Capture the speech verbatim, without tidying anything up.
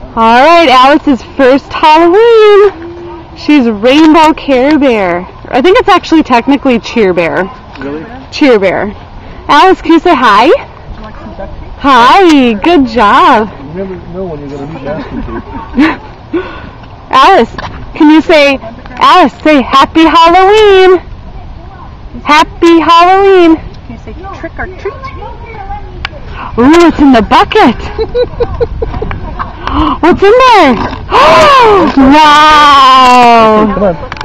Alright, Alice's first Halloween. She's Rainbow Care Bear. I think it's actually technically Cheer Bear. Really? Cheer Bear. Alice, can you say hi? Would you like some duct tape? Hi, good job. You never know when you're going to need masking tape. Alice, can you say, Alice, say Happy Halloween. Happy Halloween. Can you say trick or treat? Ooh, it's in the bucket. What's in there? Wow. Come on.